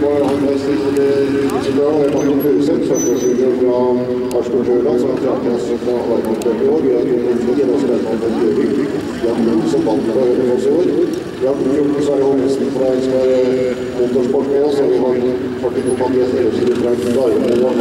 var halvveis til det Isidra og Martin Furuseth, førsteårsrytter fra Arsgaard Sjøland, som trakk oss fra Harmond i år. Vi har nummer 9, og Spennan på Gjøvik. Vi har noen som vant fra Hønefoss i år. Vi har nummer 14, Sverre Holmesen fra Eidsberg Motorsport med oss, og vi har Martin Mathias Elvsrud fra Gardermoen.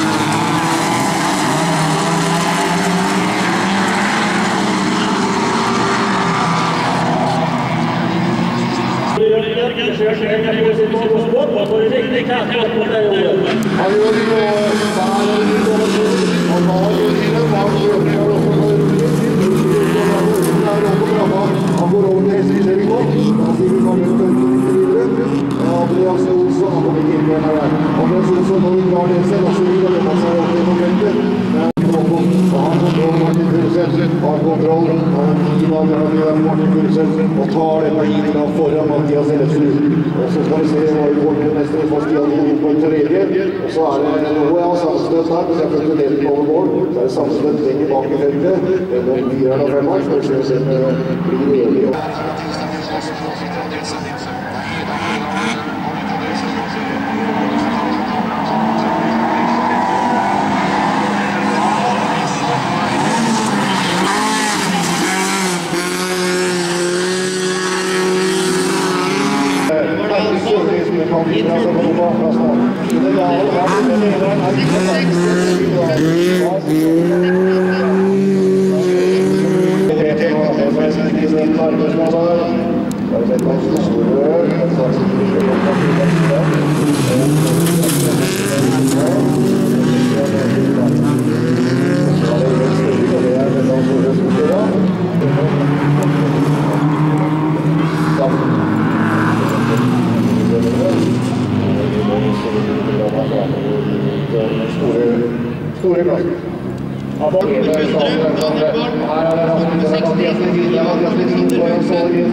Har kontroll, Martin Furuseth og tar denne heaten foran Mathias Elvsrud. Og så skal vi se hva vi får til neste for Stian inn på en tredje. Og så det noe av sammenstøtt her, hvis jeg følte delt på over mål. Så det sammenstøtt lenger bak i feltet. Mellom 4 og 5 så skal vi se om det blir enig. Store klasser. Her det Rasmus Mathias Levin, Mathias Levin foran Solgren,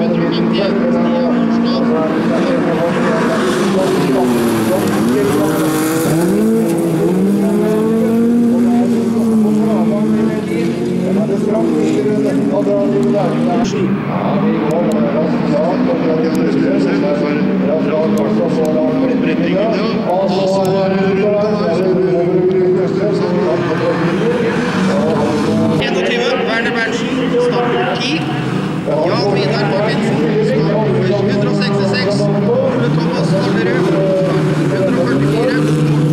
Werner Berntsen, startnummer 10. Jan Vidar Martinsen, startnummer 166. Ole Thomas Stallerud, startnummer 144.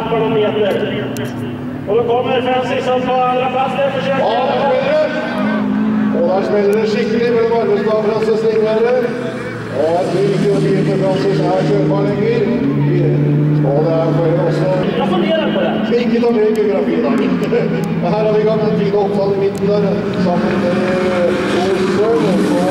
18 meter. Och då kommer Francisson på andra plats där försöker. Ja, där spiller det. Og der spiller det skikkelig mellom Arvestad og Frances Stingvære. Og jeg tror ikke at bilen til Frances er kjørbar lenger. Og det er for også... Jag funderar på det. Ikke ta med geografi da. Her har vi gang en Tine Oppsal i midten der, sammen med Olsøl, og så...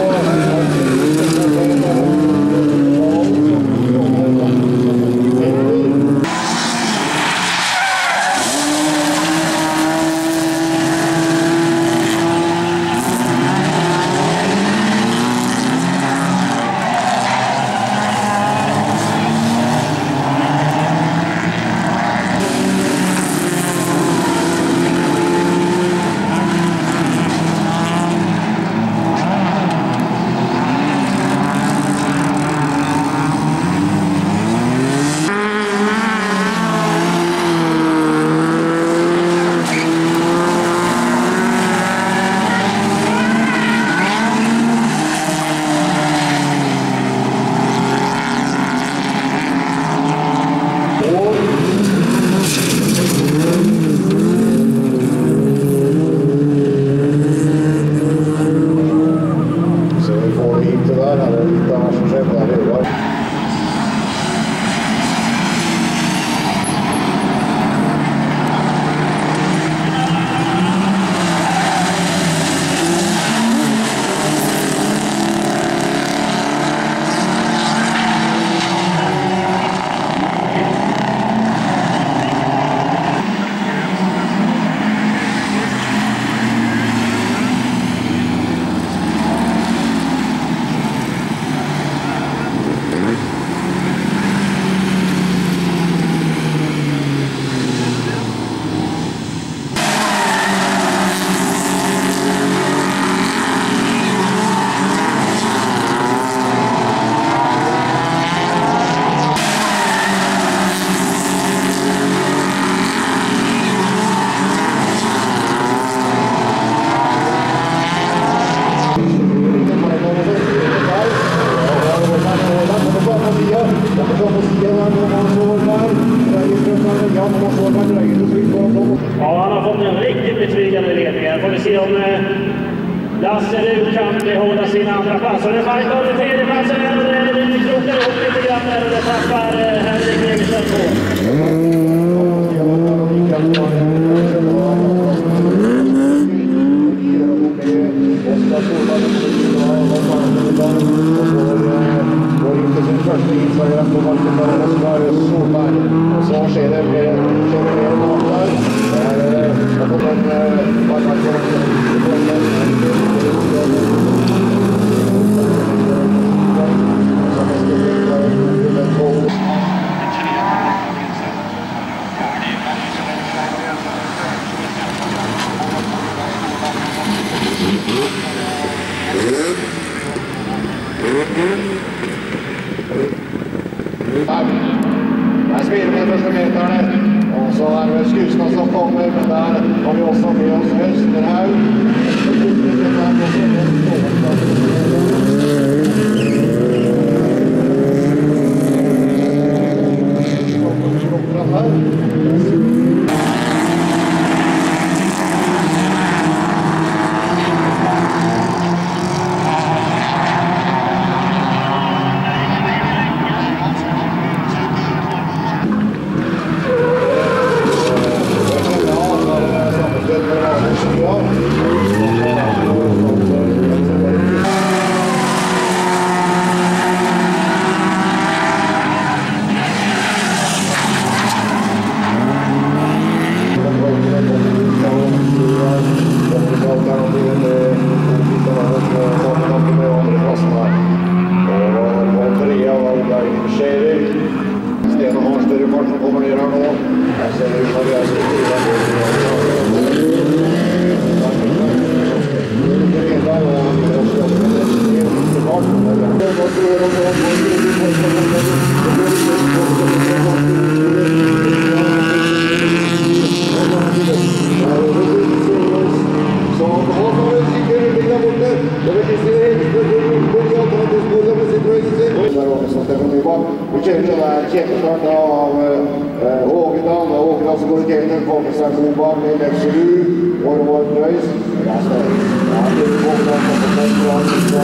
Ja, han har fått en riktigt betryggande ledning. Får vi se om Lasse Rud kan behålla sin andra plats. Och det fightar under tredje platsen. Det lite krokar ihop lite grann där och det tappar Henrik Egerstedt på. Første Instagram på markedet Oskar Solberg, og så skjer det mer mat der. Det har fått en Der spiller vi første meterne, og så er det Skusna som kommer, men der har vi også med oss Østerhaug. så går det til en kongestasjon bak med Leksjerud og Roar Prøys. Ja, så det er kongestasjon bra nå.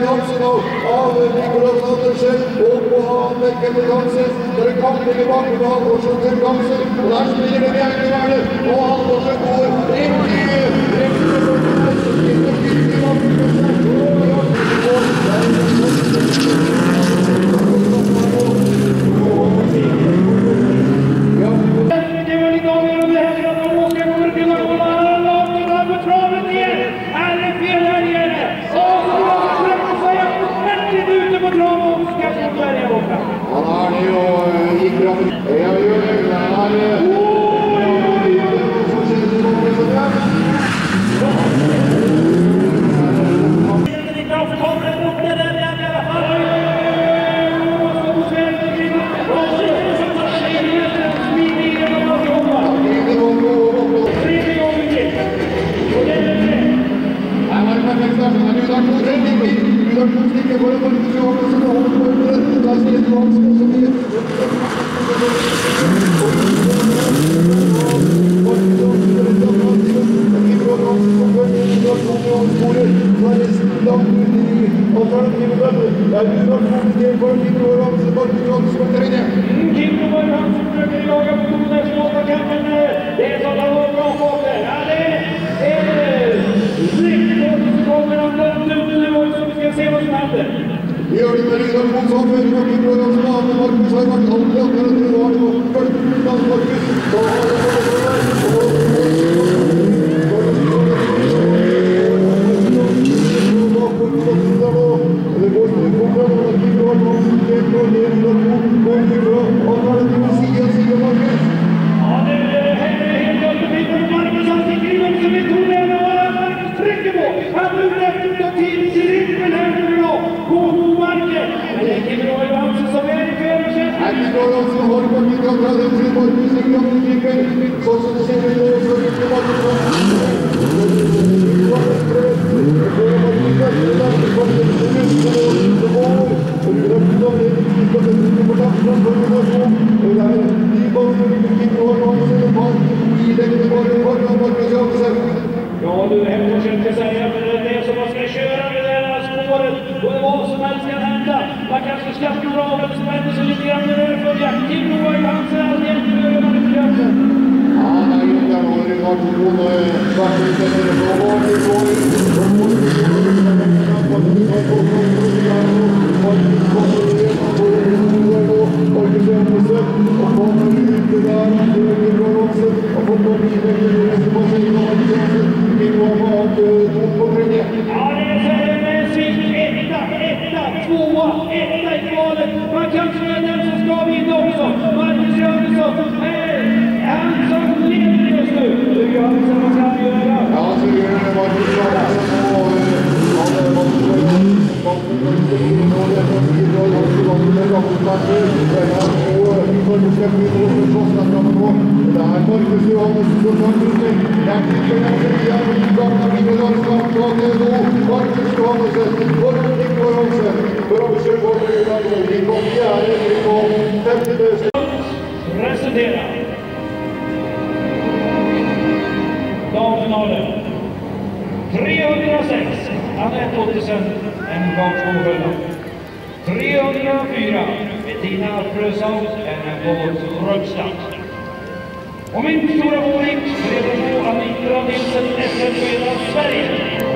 Hansen av Nicolas Andersen, og på Bekken til Hansen, der er Kampen i bakken av Andersen til Hansen, og der spiller det Bjerkevernet, og Andersen går riktig Damfinalen 306 Anette Ottesen, en bakspåsköld. 304 Bettina Fröshaus, en båtsrökstad. Och min stora favorit, 302 Anitra Nilsen, SM-spelare av Sverige.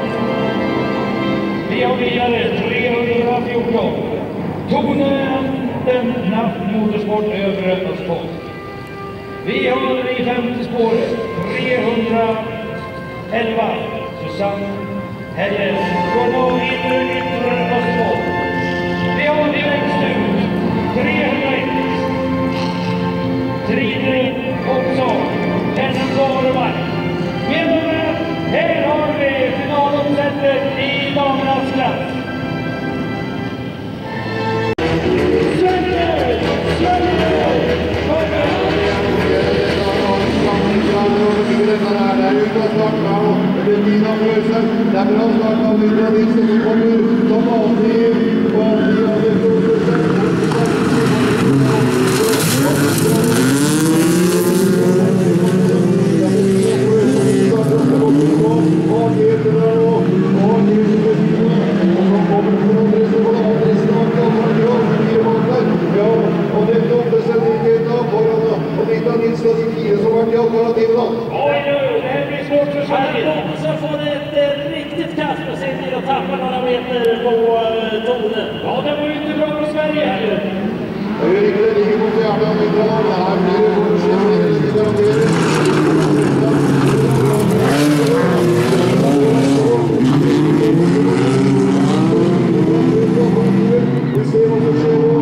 Vi har vidare 314 Tone Andenna Motorsport Övre Östfold. Vi har i femte spåret 311 Susanne Helle från Yttre Östfold. Vi har längst ut 301 Trine också Hennes Varemark. Medan här har vi finalomsättet i damernas klass. Og att tappa några meter på tonen. Ja, det var ju inte bra på Sverige här nu. Det är riktigt, det ligger på fjärde och bra. Här blir det fortsättning. Vi ser vad som sker.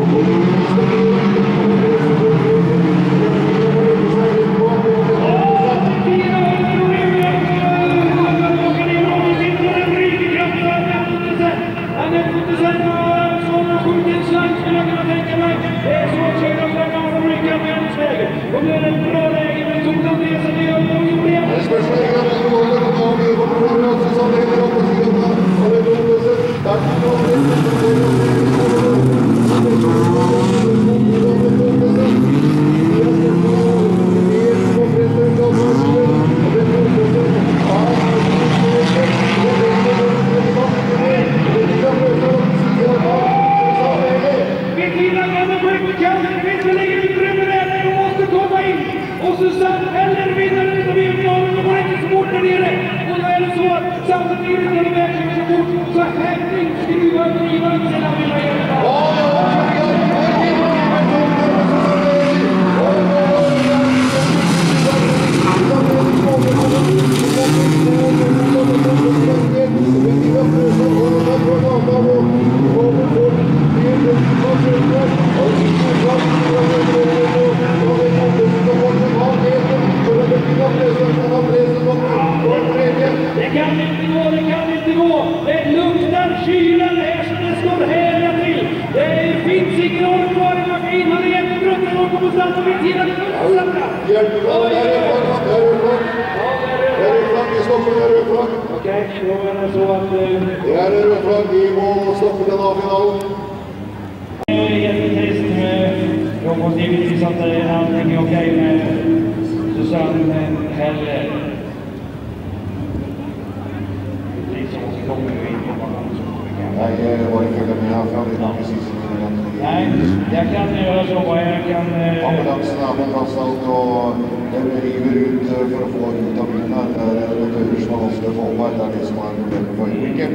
Nej, jag kan göra så vad jag kan... Ambulanserna användas och river ut för att få ut av bilar där hur som måste få där det som har problem med förskicken.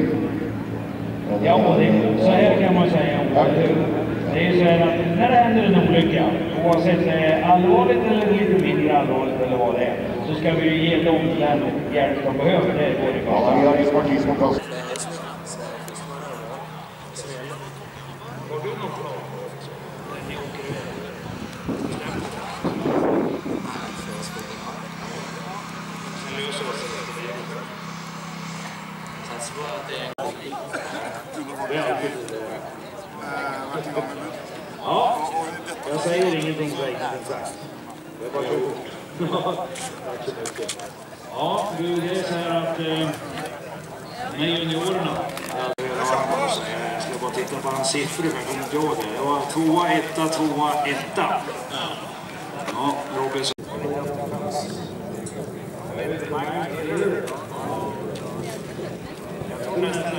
Ja, så här kan man säga. Det är så här att när det händer en olycka, oavsett om det är allvarligt eller lite mindre allvarligt eller vad det är, så ska vi ju ge dem den hjälp de behöver. Det är både ja, vi har expertis på plats. Ja, jag säger ingenting så enkelt sagt. Det är bara tack så mycket. Ja, det är så här att med juniorerna. Jag ska bara titta på hans siffror, men jag kommer inte ihåg det. Det var 2-1. Ja, Robinson. Jag tror nästan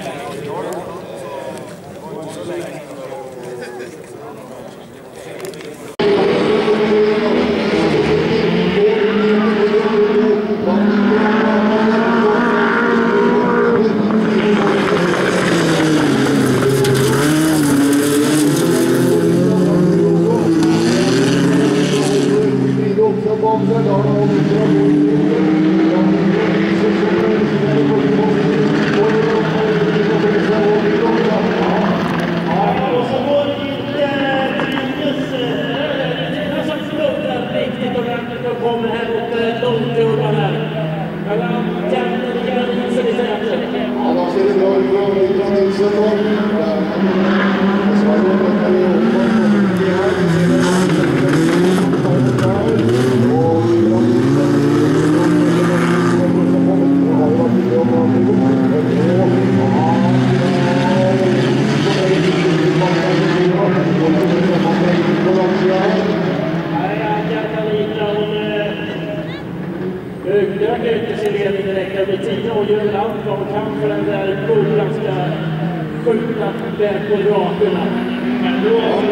där på rakerna. Men då är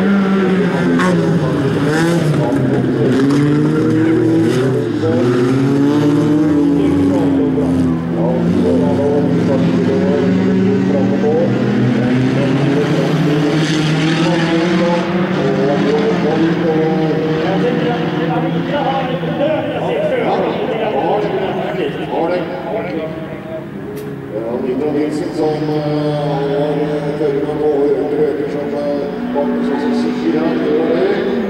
det som har føringen på Røker som Magnus også sikker her, gjør det.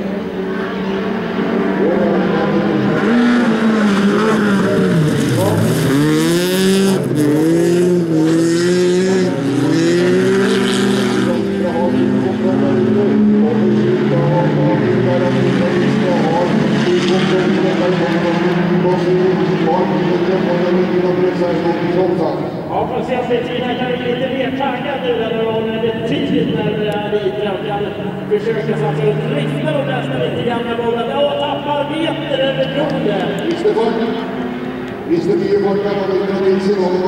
Ja, för senaste tiden kan vi bli lite mer taggad nu när det var väldigt tidigt när Lidström kan försöka satsa ut riktar och nästan lite grann med bollen. Ja, tappar meter över bron där. Visst det blir folk kan man inte till sig och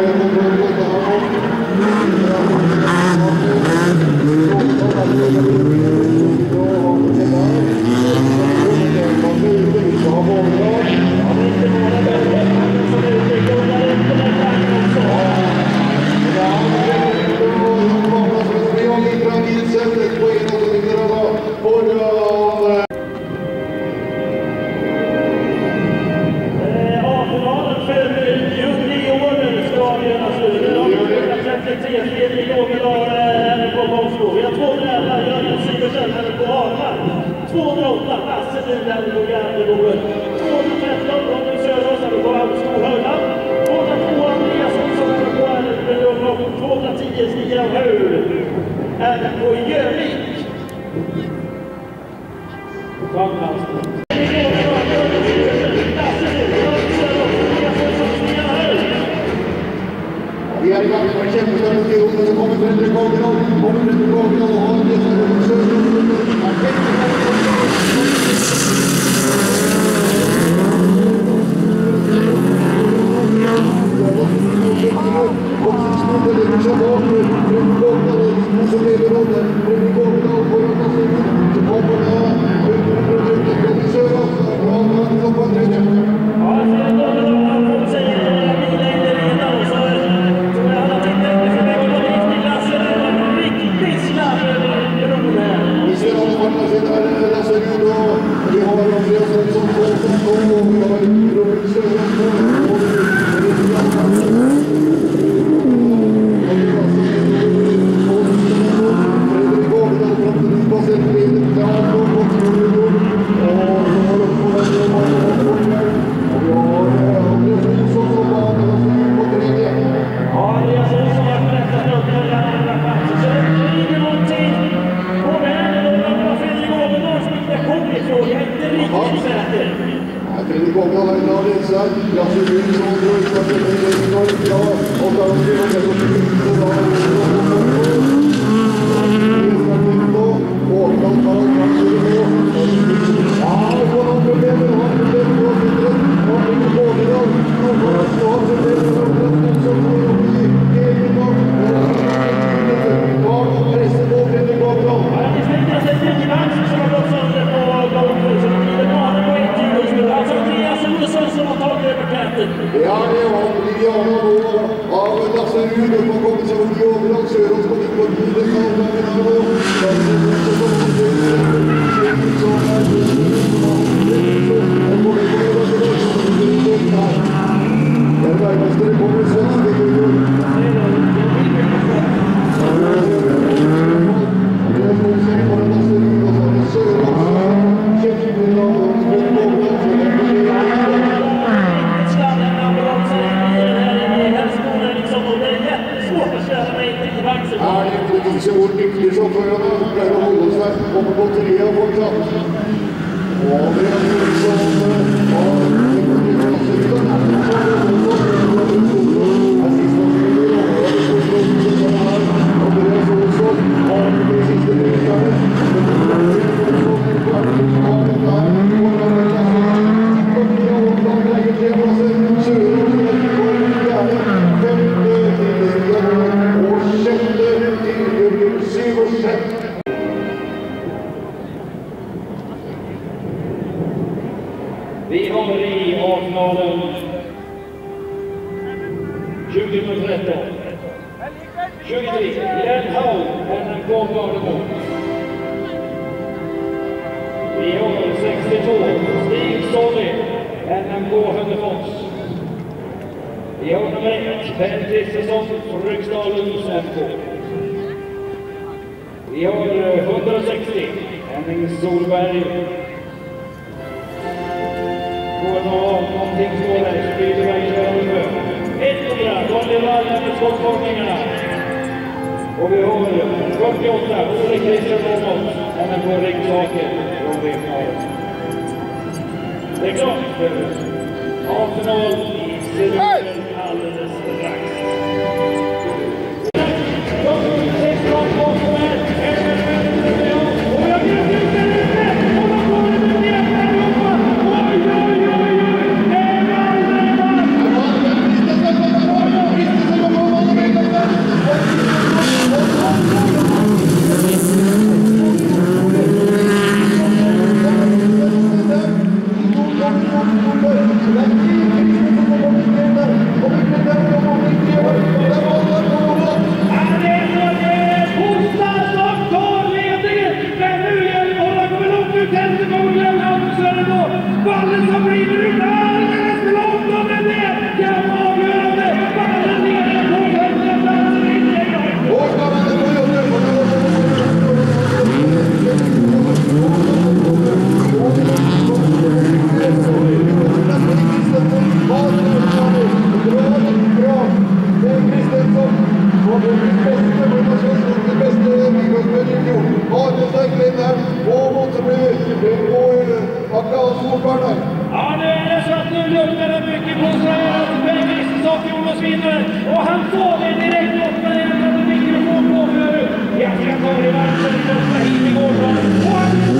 Vi är igång med kjempestørre som kommer Fredrik Ågerholm. Vi håller i A-finalen 2013. 23, Glenn Hall, NMK Gardermoen. Vi håller 62, Stig Solli, NMK Hönnefors. Vi har nummer 1, Per Kristiansson från Ryksdalens FK. Vi har 160, Henning Solberg. Går det någonting svårare så blir det verkligen över. 100, Daniel Wallner med skottformningarna. Och vi har 48, Ole Christian Åmås, han är på Rikssaker från Riksdalen. Det är klart för A-final i Södertälje alldeles strax. Ja, nu är det så att nu luktar det mycket på så här att Per Kristiansson vinner. Och han får det direkt upp med en mikrofon på för jag ska ta det i varje första hit igår. Och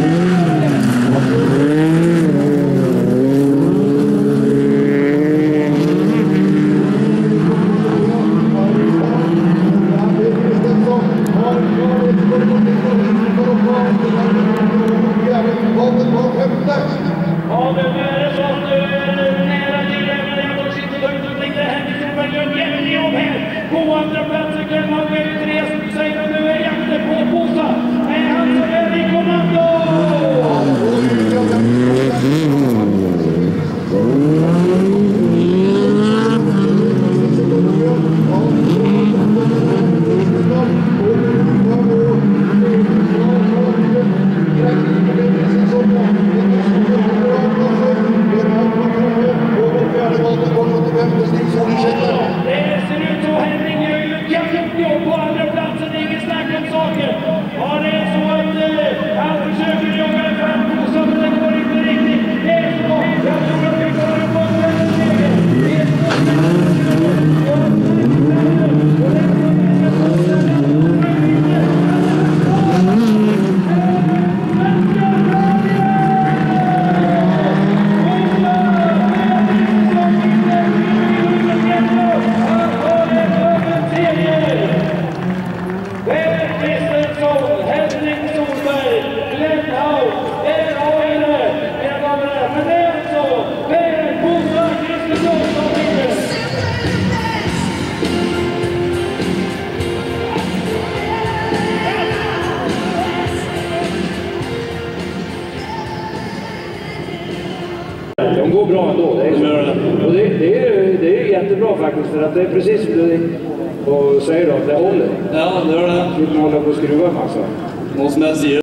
ja, men nu är det så att nu är det nära till men jag går sitta lugnt och tänkte Henrik Solberg gör jättejobb här. På andra platsen kan man väl tre som säger och nu är jakten på Bosa. Är han som är i kommando? Det ser ut så Henning gör ju ett jättejobb på andra platsen, ingen snack om saker. Ja, det är så att han försöker jaga fram Bosa men det går inte riktigt. Det är så, jag tror att vi får en bort seger. Det är De går bra ändå, och det är jättebra faktiskt, för att det är precis som du säger då, att det håller. Ja, det gör det. Vill man hålla på att skruva en massa. Någon som helst